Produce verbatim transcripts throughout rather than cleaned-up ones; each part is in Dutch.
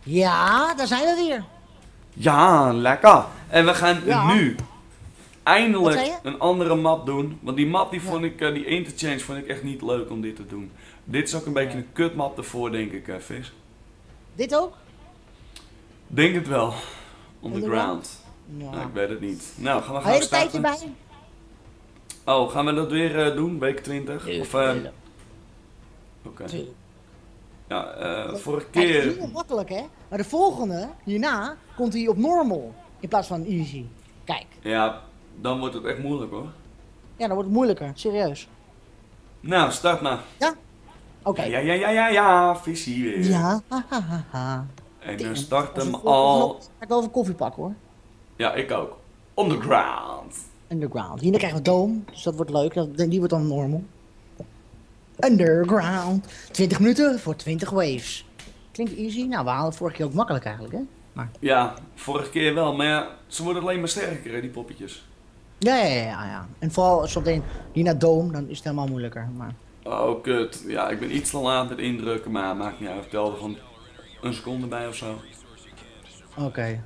Ja, daar zijn we weer. Ja, lekker. En we gaan Ja. nu Wat eindelijk zei je? een andere map doen. Want die map, die Ja. vond ik, eh, die interchange vond ik echt niet leuk om dit te doen. Dit is ook een beetje Ja. een kutmap ervoor, denk ik, hè, Vis. Dit ook? Denk het wel. On the Underground? ground. Ja. Nou, ik weet het niet. Nou, gaan we Hou gaan je er een tijdje starten. bij? Oh, gaan we dat weer eh, doen? Week twintig? Of, eh, oké. Ja, eh, vorige Kijk, het is keer... niet heel makkelijk, hè? Maar de volgende, hierna, komt hij op normal. In plaats van easy. Kijk. Ja, dan wordt het echt moeilijk, hoor. Ja, dan wordt het moeilijker. Serieus. Nou, start maar. Ja? Oké. Ja, ja, ja, ja, ja, visie weer. Ja. Ha, ha, ha, ha. En dan start Als hem we- al... Ga ik over koffie pakken, hoor. Ja, ik ook. On the ground. Underground. Hier krijgen we Dome, dus dat wordt leuk. Dat- Die wordt dan normal. Underground. twintig minuten voor twintig waves. Klinkt easy. Nou, we halen het vorige keer ook makkelijk eigenlijk, hè? Maar... Ja, vorige keer wel, maar ja, ze worden alleen maar sterker, hè, die poppetjes. Ja, ja, ja, ja, ja. En vooral als we meteen die naar Dome, dan is het helemaal moeilijker. Maar... Oh, kut. Ja, ik ben iets te laat met indrukken, maar maakt niet uit. Ik telde van een seconde bij of zo. Oké. Okay.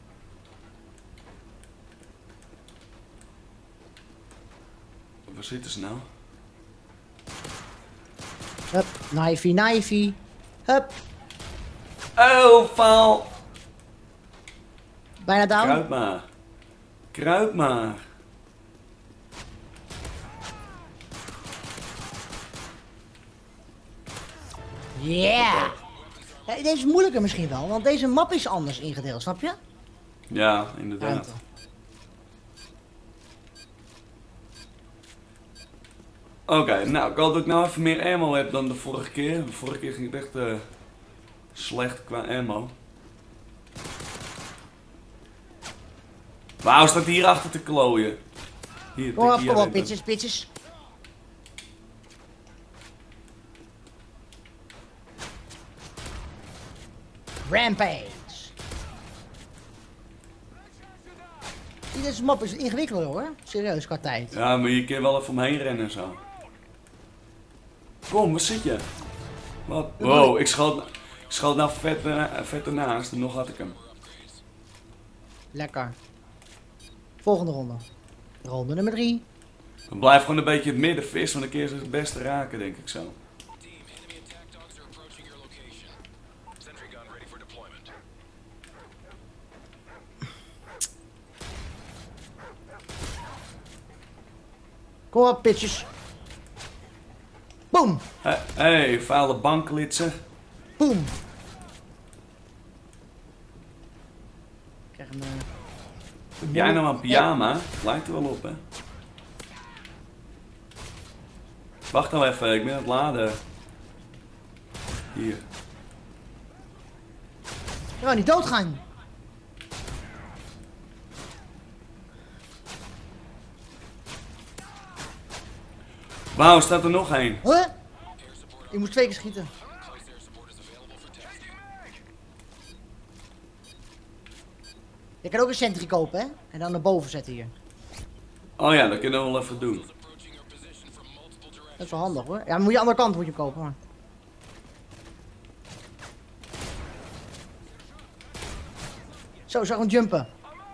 Waar zitten ze nou? Hup, knifey, knifey. Hup, Oh, faal! bijna down. Kruip maar. Kruip maar. Yeah! Ja, deze is moeilijker misschien wel, want deze map is anders ingedeeld, snap je? Ja, inderdaad. Ruimte. Oké, nou, ik hoop dat ik nou even meer ammo heb dan de vorige keer. De vorige keer ging het echt uh, slecht qua ammo. Wauw, staat hier achter te klooien. Hier, Kom op, tik hier kom op, even. bitches, bitches. Rampage. Deze map is ingewikkelder hoor, serieus qua tijd. Ja, maar je kan wel even omheen rennen en zo. Kom, waar zit je? Wat? Wow, ik schoot, ik schoot nou vet, uh, vet ernaast en nog had ik hem. Lekker. Volgende ronde. Ronde nummer drie. Dan blijf gewoon een beetje het midden vis, want dan kun je ze het beste raken, denk ik zo. Kom op, bitches. Boom. Hé, hey, vuile banklitsen. Boom. Ik krijg een... Uh, Heb jij nou een pyjama? Lijkt er wel op, hè? Wacht nou even, ik ben aan het laden. Hier. Je wou niet doodgaan. Wauw, staat er nog één. Huh? Ik moest twee keer schieten. Je kan ook een sentry kopen, hè? En dan naar boven zetten hier. Oh ja, dat kunnen we wel even doen. Dat is wel handig hoor. Ja, maar moet je aan de andere kant moet je kopen. Maar. Zo, zag hem jumpen.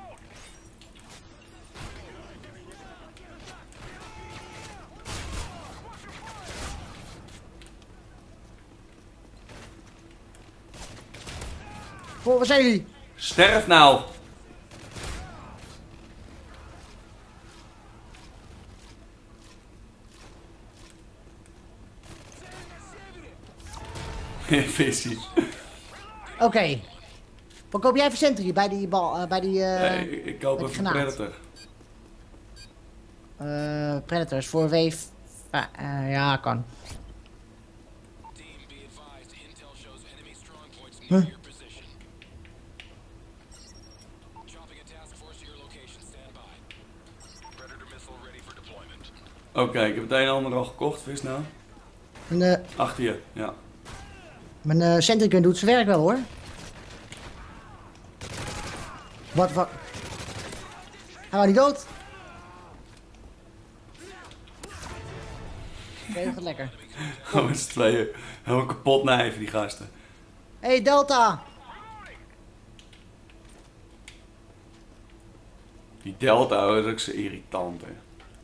Oh, waar zijn jullie? Sterf nou! Visie. Oké. Okay. Wat koop jij voor sentry bij die bal, uh, bij die... Uh, nee, ik, ik koop even een Predator. Uh, Predators voor wave... Uh, uh, ja, kan. Huh? Oké, okay, ik heb het een en ander al gekocht, vis nou. Mijn, uh, Achter je, ja. Mijn uh, sentrygun doet zijn werk wel hoor. Wat, wat? Hij was niet dood. Oké, dat gaat lekker. Oh, met z'n tweeën. Helemaal kapot nijven die gasten. Hé, hey, Delta! Delta, dat is ook zo irritant, hè.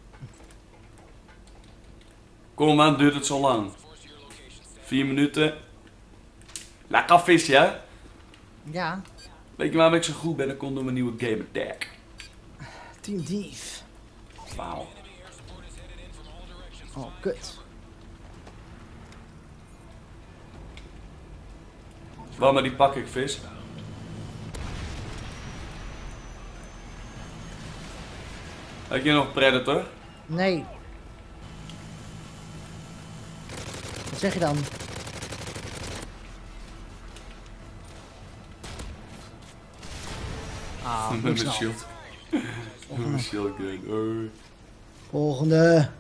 Kom, waarom duurt het zo lang? Vier minuten. Lekker visje, hè? Ja. Weet je waarom ik zo goed ben? Dan komt door mijn nieuwe game attack. Team Dief. Wauw. Oh, kut. Waarom, maar die pak ik vis. Heb je nog Predator? Nee. Wat zeg je dan? Ah, Met moet mijn snel. shield. Met mijn shield gun. Oh. Volgende.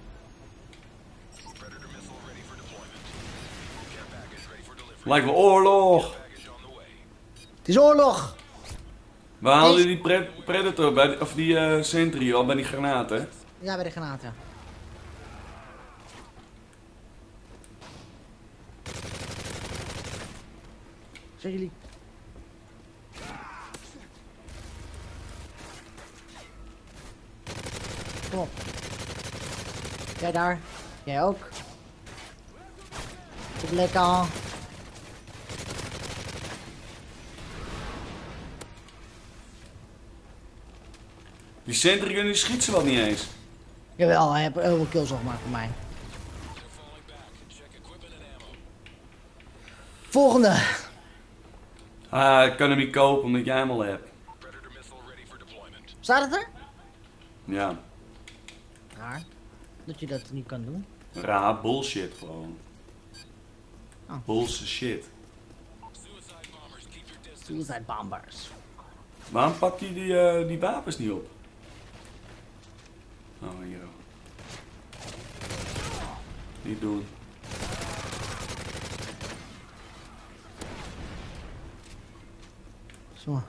Lijkt wel oorlog. Het is oorlog. Waar haalde Is- je die pre Predator bij die, of die uh, Sentry al bij die granaten? Ja, bij de granaten. Zeg jullie. Kom op. Jij daar. Jij ook. Goed lekker. Die Sentry gun die schiet ze wel niet eens. Jawel, hij heeft heel veel kills al gemaakt voor mij. Volgende. Ah, ik kan hem niet kopen omdat jij hem al hebt. Staat het er? Ja, Raar. Dat je dat niet kan doen. raar bullshit gewoon. Oh. Bullshit shit. Suicide bombers. Waarom pakt hij die, uh, die wapens niet op? Oh, hier. Niet doen. Zo.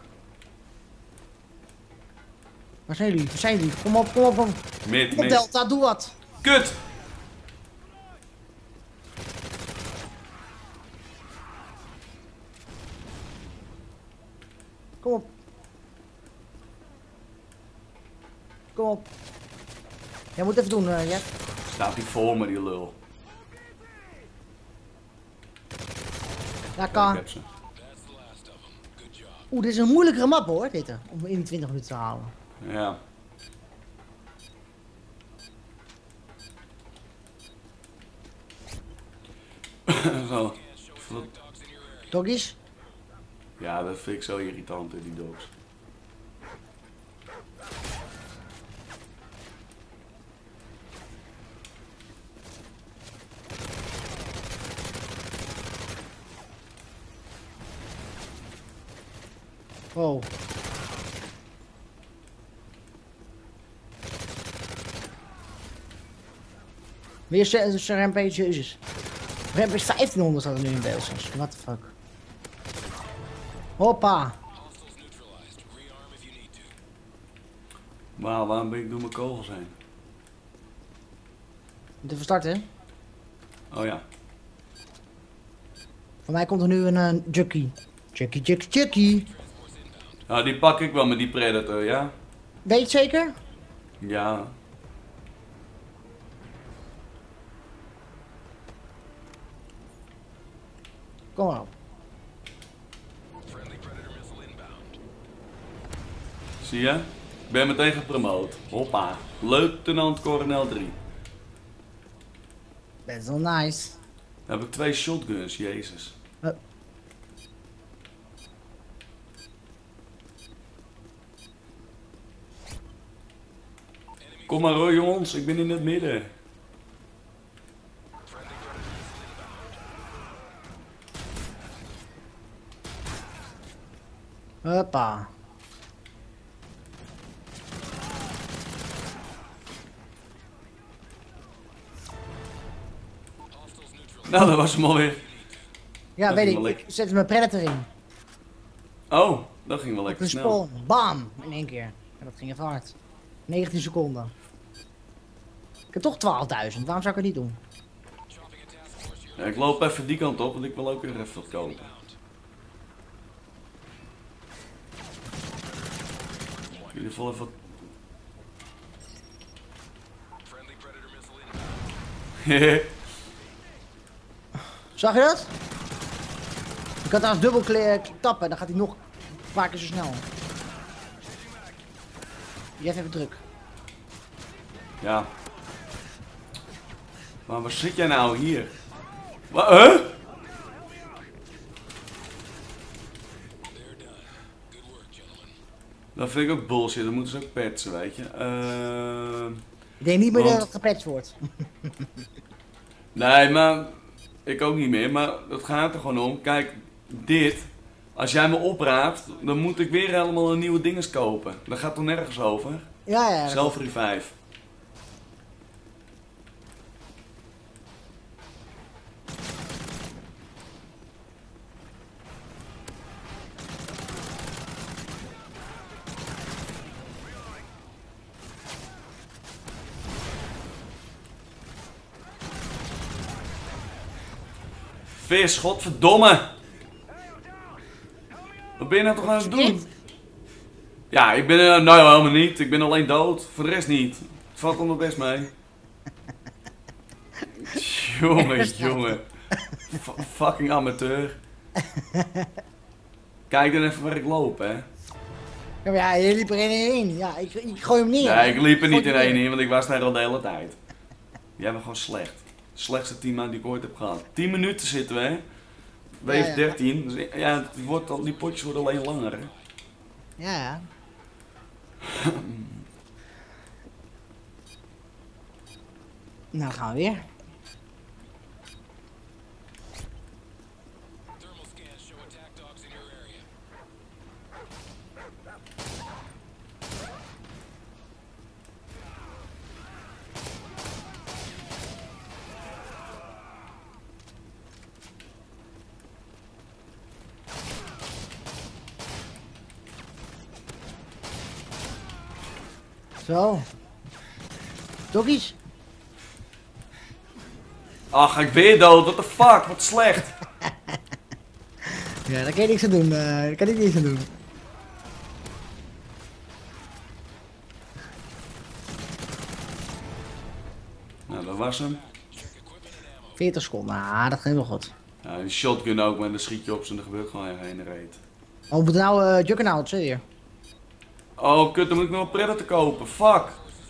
Waar zijn jullie? Waar zijn jullie? Kom op, kom op, kom op. Mid, Kom op, mid. Delta, doe wat. Kut! Kom op. Kom op. Jij moet even doen, uh, Jack. Staat hij voor me, die lul. Ja, Ik kan. heb ze. Oeh, dit is een moeilijkere map hoor, dit. Om in die twintig minuten te halen. Ja. Zo. Wat- Doggies? Ja, dat vind ik zo irritant, hè, die dogs. Oh. Weer zijn Rampage, jezus. Rampage vijftienhonderd staat er nu in beeld zelfs. What the fuck. Hoppa. Maar waarom ben ik door mijn kogels heen? Moet even starten. Oh ja. Voor mij komt er nu een uh, Jucky. Jucky, Jucky, Jucky. Nou, die pak ik wel met die Predator, ja? Weet je het zeker? Ja. Kom maar op. Zie je? Ik ben meteen gepromoot. Hoppa. Luitenant-kolonel drie. Best wel nice. Dan heb ik twee shotguns, jezus. Uh. Kom maar hoor jongens, ik ben in het midden. Hoppa. Nou, dat was hem alweer. Ja, Dat weet ging ik. wel Ik zet mijn Predator in. Oh, dat ging wel lekker Een snel. spawn. Bam. In één keer. Ja, dat ging even hard. negentien seconden. Ik heb toch twaalfduizend. Waarom zou ik het niet doen? Ja, ik loop even die kant op, want ik wil ook weer even wat kopen. In ieder geval even wat Zag je dat? Je kan trouwens dubbel kli- tappen, dan gaat hij nog een paar keer zo snel. Je hebt even druk. Ja. Maar waar zit jij nou hier? Wat? Huh? Dat vind ik ook bullshit, dat moeten ze ook patchen, weet je. Uh, ik denk niet meer want... dat het gepatcht wordt. Nee, maar ik ook niet meer, maar het gaat er gewoon om. Kijk, dit, als jij me opraapt, dan moet ik weer helemaal een nieuwe dinges kopen. Dat gaat toch nergens over? Ja, ja. Self-revive. Vis, godverdomme! Wat ben je nou toch aan het doen? Ja, ik ben uh, nou helemaal niet. Ik ben alleen dood. Voor de rest niet. Het valt allemaal best mee. Jongen, jongen. F fucking amateur. Kijk dan even waar ik loop, hè. Ja, maar ja, je liep er in één. Ja, ik, ik gooi hem neer. Nee, ik liep er niet in één in, want ik was daar al de hele tijd. Jij bent gewoon slecht. De slechtste team die ik ooit heb gehad. tien minuten zitten we, hè. W F dertien. Dus ja, het wordt al, die potjes worden alleen langer, hè. Ja, ja. Nou gaan we weer. Zo. Doggies. Ach, ga ik weer dood, what the fuck, wat slecht. Ja, daar kan je niks aan doen, uh, daar kan ik niks aan doen. Nou, dat was hem. veertig seconden, ah, dat ging wel goed. Ja, die shotgun ook, maar dan schiet je op ze en er gebeurt gewoon heen en reet. Oh, we moeten nou uh, Juggernauts weer. Oh kut, dan moet ik nog een Predator kopen, fuck.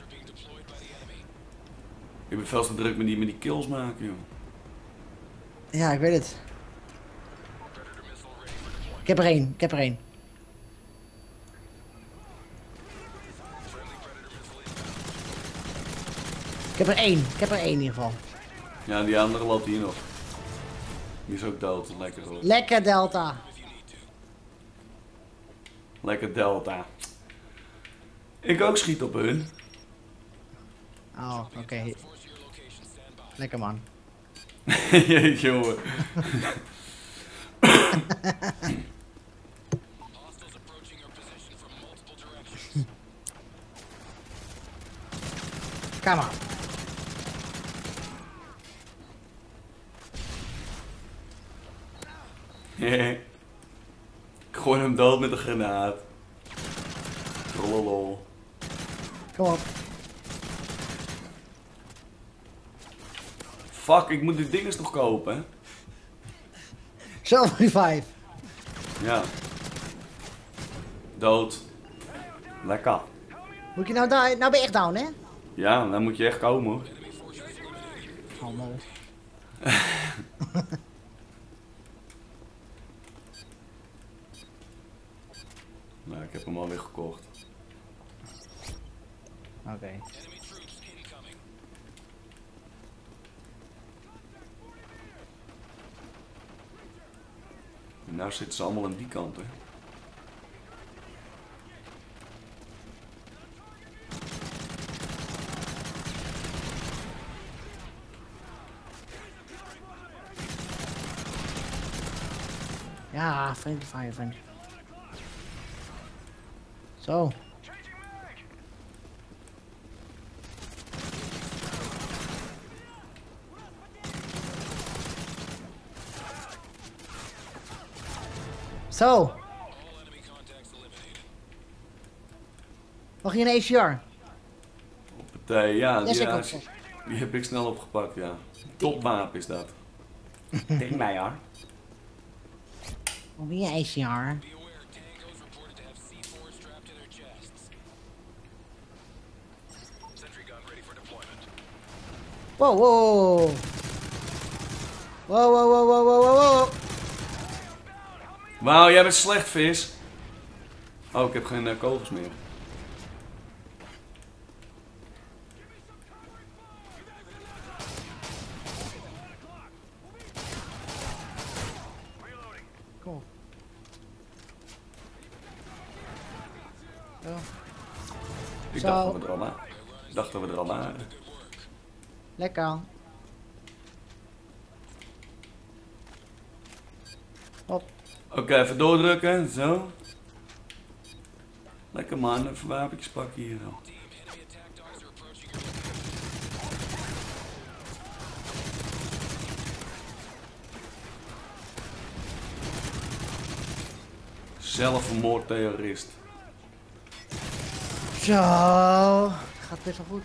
Ik ben veel te druk met die, met die kills maken, joh. Ja, ik weet het. Ik heb er één, ik heb er één. Ik heb er één, ik heb er één in ieder geval. Ja, die andere loopt hier nog. Die is ook dood, lekker hoor. Lekker Delta. Lekker Delta. Ik ook schiet op hun. Oh, oké. Okay. Lekker man. Jeetje jongen. Kom maar. Ik gooi hem dood met een granaat. Trollolol. Kom op. Fuck, ik moet die dinges nog kopen, hè? Self-revive. Ja. Dood. Lekker. Moet je nou daar, nou ben je echt down, hè? Ja, dan moet je echt komen, hoor. Handel. Nou, ik heb hem alweer gekocht. Oké. Okay. En nou zitten ze allemaal aan die kant, hè. Ja, friendly fire, friendly. Zo. Zo. Mag je een A C R? Hoppatee, ja. Yes, ja ik als, je, Die heb ik snel opgepakt, ja. Topwapen is dat. Tegen mij hoor. Wat ben je ijsje hoor? Wow, wow. Wow, wow, wow, wow, wow, wow. Wauw, jij bent slecht, vis. Oh, ik heb geen uh, kogels meer. Kom op. Ja. Ik Zo. dacht dat we er al waren. Ik dacht dat we er al waren. Lekker. Hop. Oké, okay, even doordrukken. Zo. Lekker man, even wapentjes pakken hier al. Zelfmoordterrorist. Zo. Gaat best wel goed.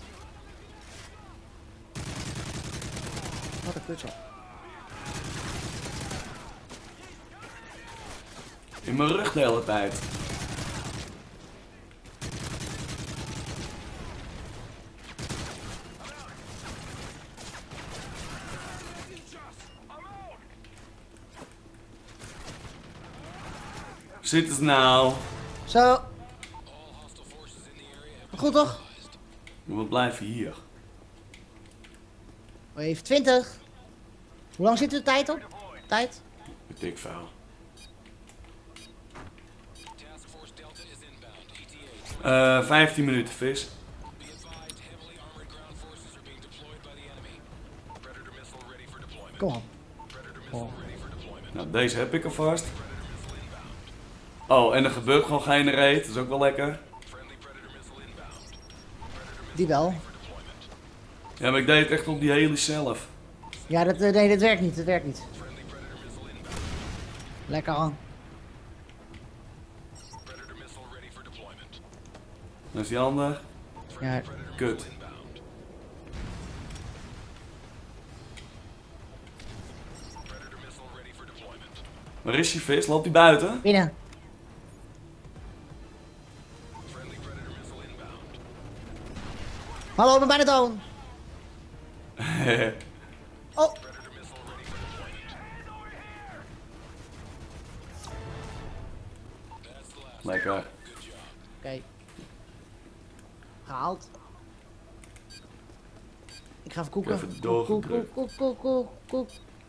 Wat een kutsel. In mijn rug de hele tijd. Zit het nou? Zo. Goed toch? We blijven hier. Even twintig. Hoe lang zit de tijd op? Tijd? Weet ik veel. Uh, vijftien minuten, vis. Kom op. Oh. Nou, deze heb ik alvast. Oh, en er gebeurt gewoon geen reet. Dat is ook wel lekker. Die wel. Ja, maar ik deed het echt op die heli zelf. Ja, dat, nee, dat werkt niet. Dat werkt niet. Lekker aan. Dat is die ander. Ja. Kut. Waar is die vis? Loopt die buiten? Binnen. Hallo, ik ben bijna down. Oh. Lekker. Oké. Okay. Gehaald. Ik ga even koeken. Even Koek, doorgedrukt. koek, koek, koek, koek, koek.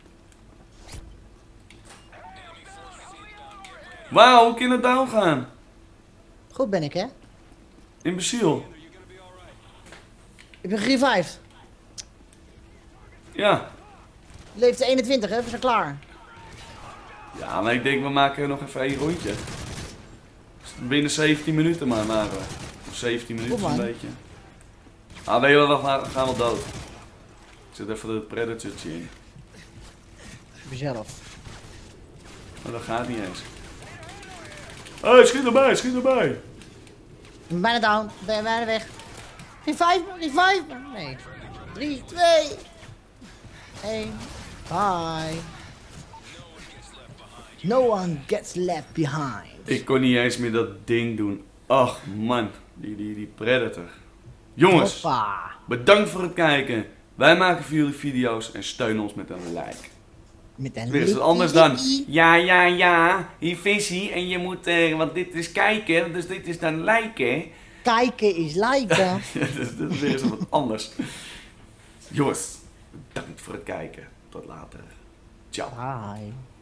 Wauw, hoe kan het down gaan? Goed ben ik, hè? Imbeciel. Ik ben gerevived. Ja. Leeftijd eenentwintig, hè? We zijn klaar. Ja, maar ik denk we maken nog even één rondje. Binnen zeventien minuten maar waren we. Of zeventien minuten Kom, een man. beetje. Ah, weet je wel, we gaan, we gaan wel dood. Ik zet even de predatortje in. Mezelf. Maar dat gaat niet eens. Hé, hey, schiet erbij, schiet erbij. Ik ben bijna down. Ik ben bijna weg. Revive me, revive me. Nee. drie, twee, één. Bye. No one gets left behind. Ik kon niet eens meer dat ding doen. Ach man, die, die, die predator. Jongens, Hoppa. bedankt voor het kijken. Wij maken voor jullie video's en steun ons met een like. Met een Weer is het anders dan. Ja, ja, ja. Hier visie en je moet, uh, want dit is kijken, dus dit is dan liken. Kijken is liken. Dus dit is weer eens wat anders. Jongens, bedankt voor het kijken. Tot later. Ciao. Bye.